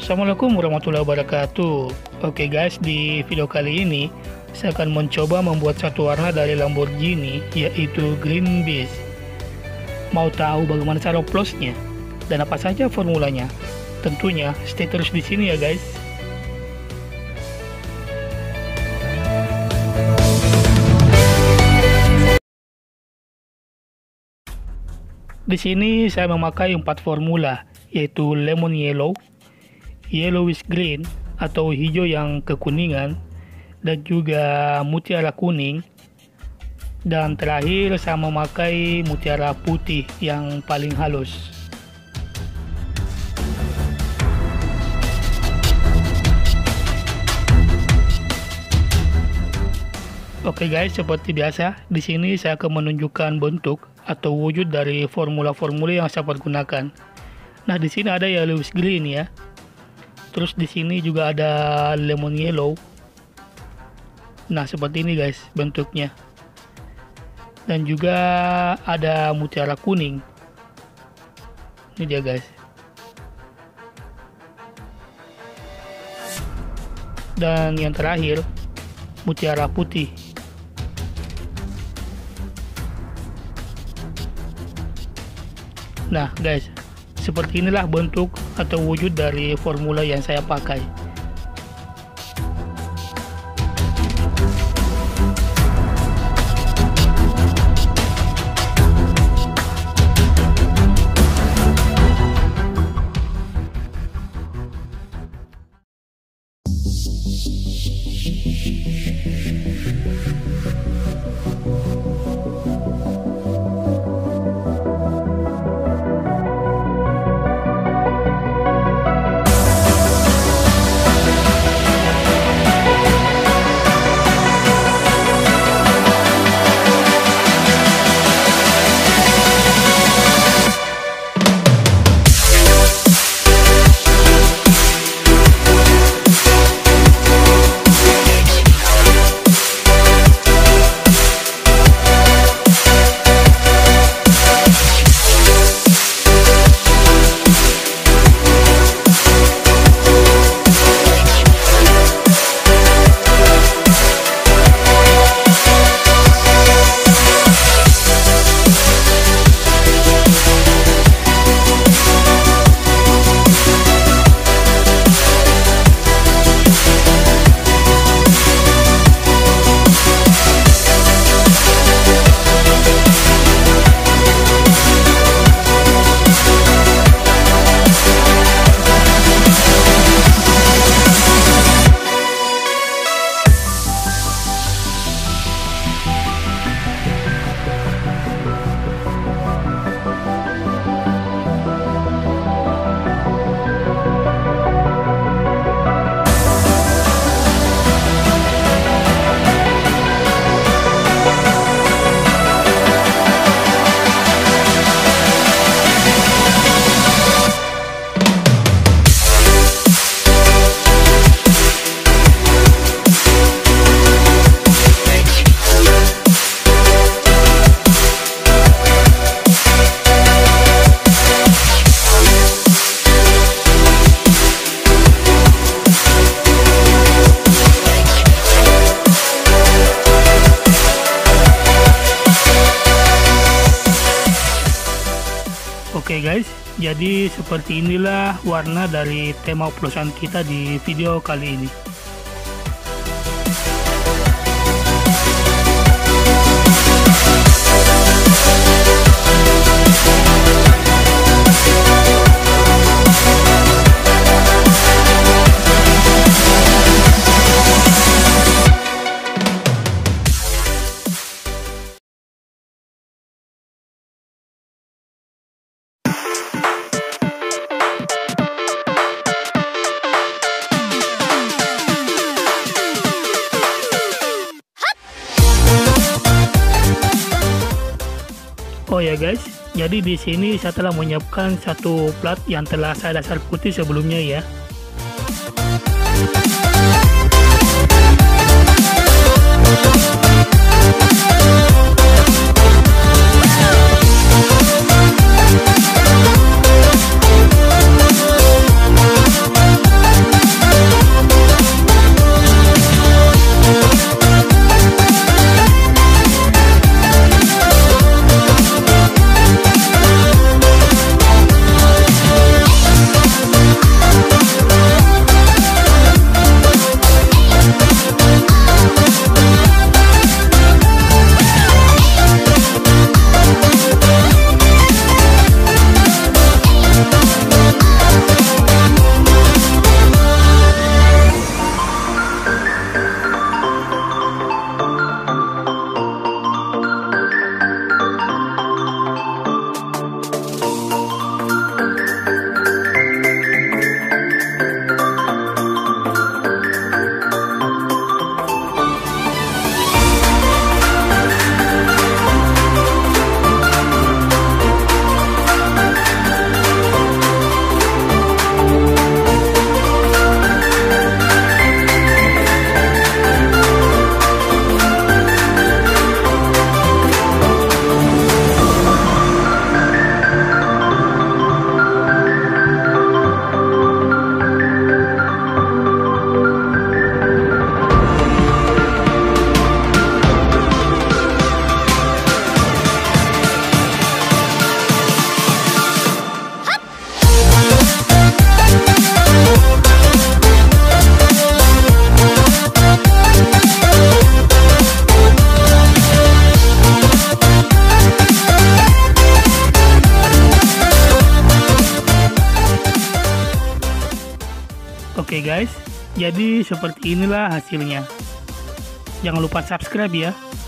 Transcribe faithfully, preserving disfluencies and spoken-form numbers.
Assalamualaikum warahmatullahi wabarakatuh. Oke guys, di video kali ini saya akan mencoba membuat satu warna dari Lamborghini, yaitu Green Beast. Mau tahu bagaimana cara oplosnya dan apa saja formulanya? Tentunya stay terus di sini ya guys. Di sini saya memakai empat formula, yaitu lemon yellow, yellowish green atau hijau yang kekuningan, dan juga mutiara kuning, dan terakhir saya memakai mutiara putih yang paling halus. Oke guys, seperti biasa, di sini saya akan menunjukkan bentuk atau wujud dari formula-formula yang saya pergunakan. Nah, di sini ada yellowish green ya. Terus di sini juga ada lemon yellow. Nah, seperti ini guys bentuknya. Dan juga ada mutiara kuning. Ini dia guys. Dan yang terakhir mutiara putih. Nah guys, seperti inilah bentuk atau wujud dari formula yang saya pakai. Oke guys, jadi seperti inilah warna dari tema oplosan kita di video kali ini. Oh ya guys, jadi di sini saya telah menyiapkan satu plat yang telah saya dasar putih sebelumnya ya. Oke guys, jadi seperti inilah hasilnya. Jangan lupa subscribe ya.